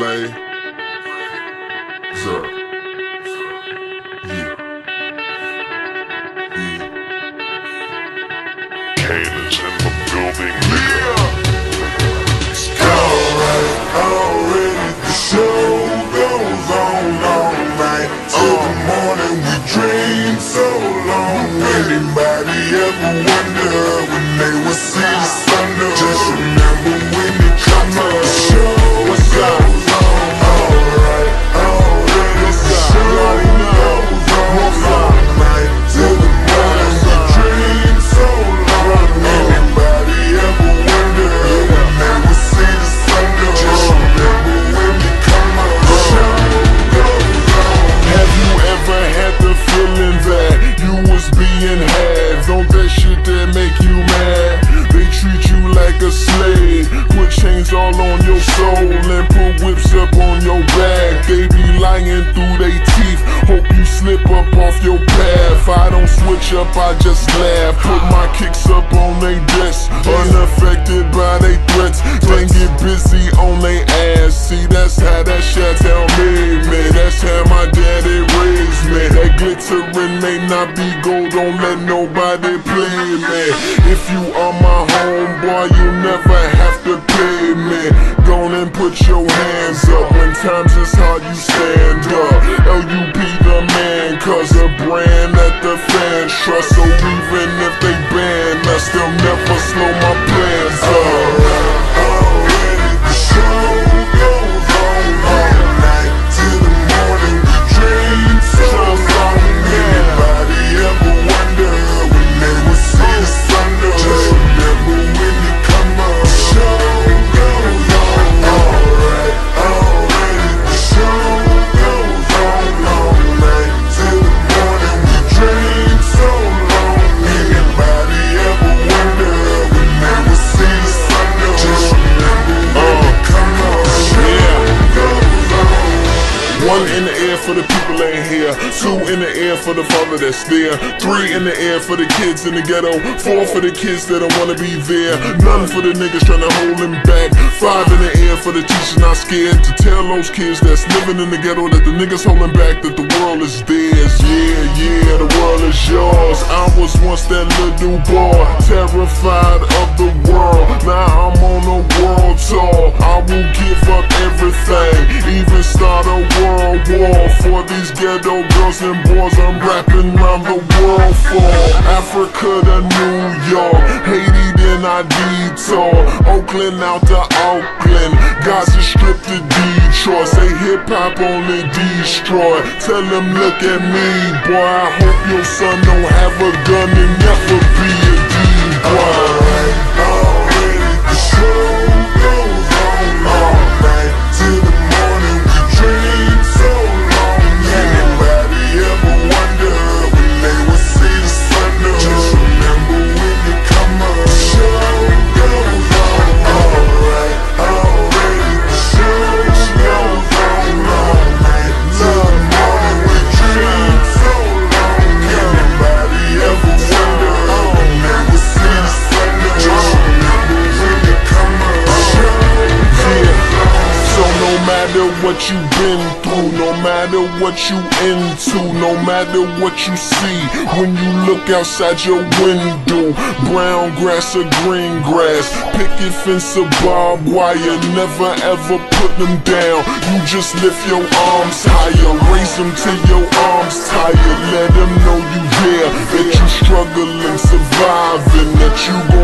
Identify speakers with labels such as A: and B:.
A: Slay. Sir. Yeah. Yeah.
B: Kane is in the building.
A: Already the show goes on all night till the morning. We dream so long. Anybody ever wonder when they will see the sun? Just remember when it comes up, the show goes on. Alright, already the show goes on all night till the morning. We dream so long. Anybody ever wonder when they will see the sun? Just remember when it comes up, the show goes on. Have you ever had the feeling that you was being had? Don't that shit that make you mad? They treat you like a slave, put chains all on your soul and put whips up on your back. They be lying through they teeth, hope you slip up off your path. I don't switch up, I just laugh, put my kicks up on they desk, unaffected by they threats. Then get busy on they ass. See, that's how that shit tell me, man. That's how my daddy raised me. That glittering may not be gold, don't let nobody play me. If you are my homeboy, you never have to pay me. Go on and put your hands up. When times is hard, you stand up. LUP the man, cause a brand that the fans trust. So even if they ban us, they'll never slow my plans up. Already the show goes on all night till the morning. We dream so long. Anybody ever wonder when they will see the sun? Just remember when you come up, the show goes on. Alright, already the show goes on all night till the morning. We dream so long. Anybody ever wonder when they will see the sun? Just remember when you come up, the show goes on. One in the air for the people ain't here. Two in the air for the father that's there. Three in the air for the kids in the ghetto. Four for the kids that don't wanna be there. None for the niggas tryna hold them back. Five in the air for the teachers not scared to tell those kids that's living in the ghetto that the niggas holding back, that the world is theirs. Yeah, yeah, the world is yours. I was once that little boy, terrified of the world. Now I'm on a world tour. I will give up everything, even start a world war for these ghetto girls and boys I'm rapping around the world for. Africa to New York, Haiti then I detour, Oakland out to Auckland, Gaza Strip to Detroit. Say hip-hop only destroy. Tell them look at me, boy, I hope your son don't have a gun and never be a D-boy. Already the show goes on all night till the morning. We dream so long. Anybody ever wonder when they will see the sun? Just remember when you come up, the show goes on. Alright, already the show goes on all night till the morning. We dream so long. Anybody ever wonder when they will see the sun? Just remember when you come up, the show goes on. So no matter what you've been through, no matter what you into, no matter what you see, when you look outside your window, brown grass or green grass, picket fence or barbed wire, never ever put them down. You just lift your arms higher, raise them till your arms tired. Let them know you there, that you struggling, surviving, that you gon'